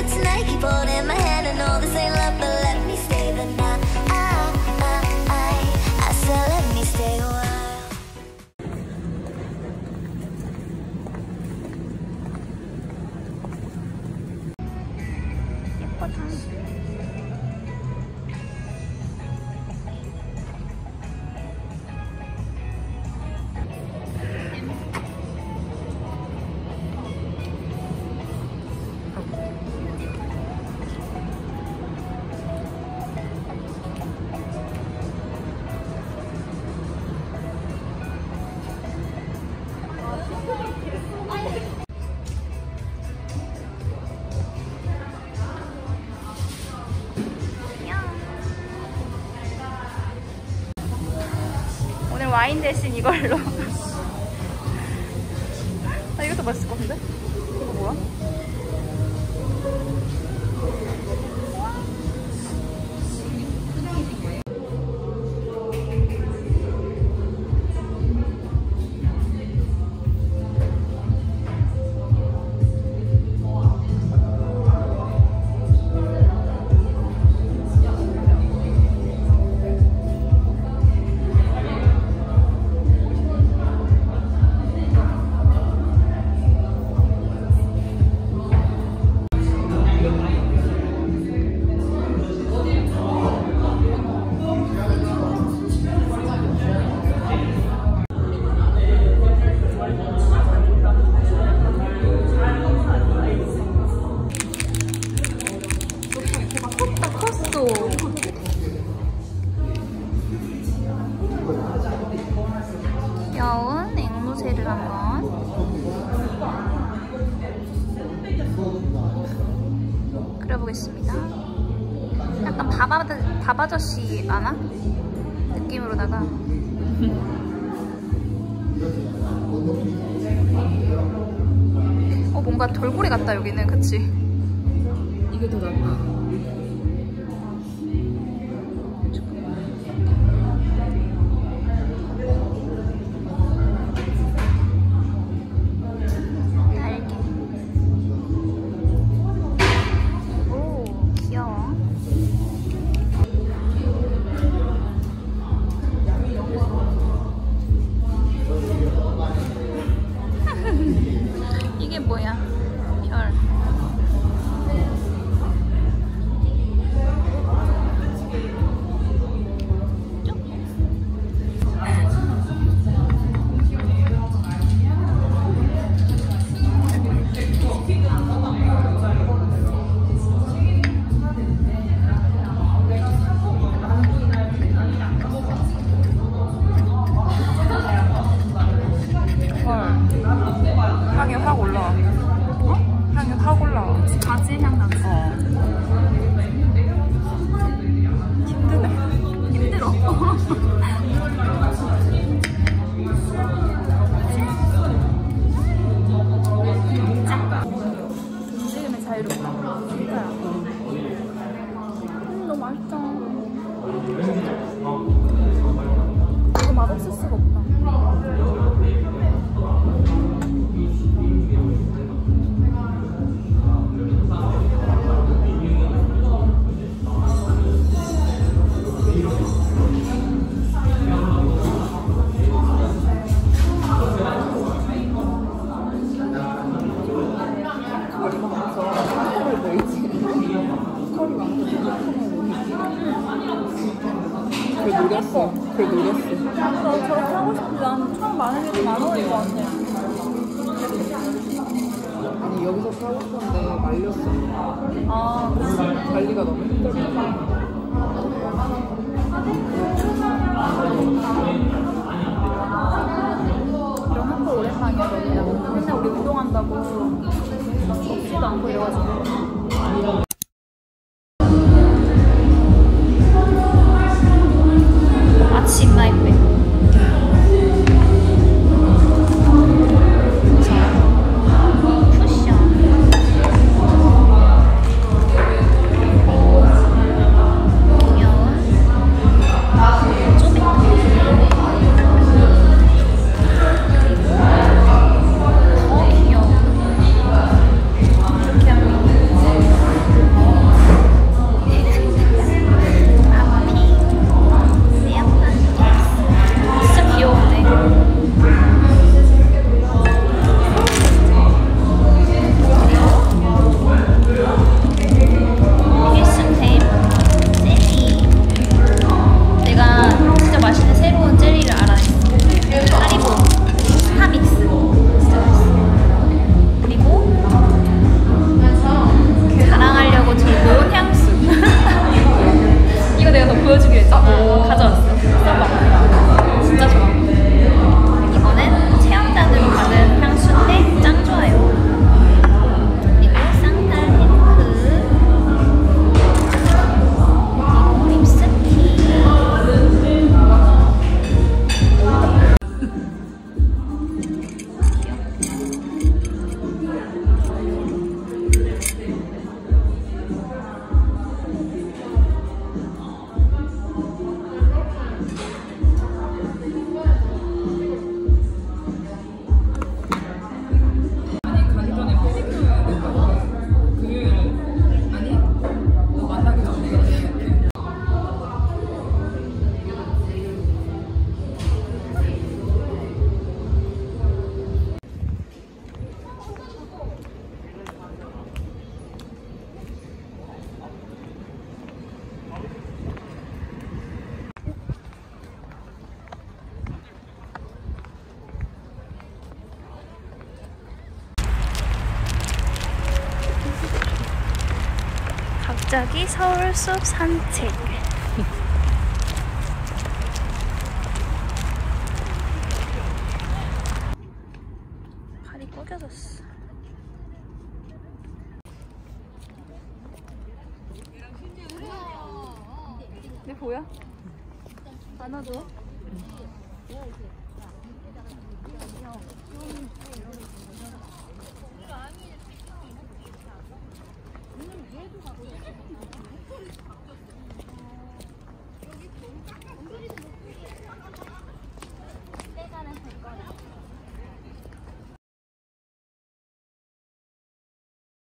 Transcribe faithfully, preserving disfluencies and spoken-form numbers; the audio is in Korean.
good tonight. Keep holding my hand. I know this ain't love, but let me stay the night. I, I, I, I said let me stay a while. 와인 대신 이걸로. 아, 이것도 맛있을 것 같은데? 이거 뭐야? 귀여운 앵무새를 한번. 그려보겠습니다. 약간 밥, 밥 아저씨 아나? 느낌으로다가. 어, 뭔가 돌고래 같다 여기는. 그치? 이게 더 낫다. 이게 뭐야? 별. 향이 확 올라와. 어? 향이 확 올라와. 바질 향 나지? 어. 힘드네. 힘들어. 움직임이 자유롭다. 진짜야. 음, 너무 맛있다. 이거 맛없을 수가 없다. 그걸 노렸어. 그걸 노렸어. 나 저렇게 하고 싶은데 난 처음 많은 게 만 원인 것 같아. 아니 여기서 사고 싶었는데 말렸어. 아, 그치. 관리가 너무 힘들어. 이런 학교 오랜만이야. 너무 맨날 우리 운동한다고 먹지도 않고 이래가지고. 아침 라이프. 이렇게 하면 갑자기 서울 숲 산책. 발이 꼬겨졌어. 내 보여? 안아줘.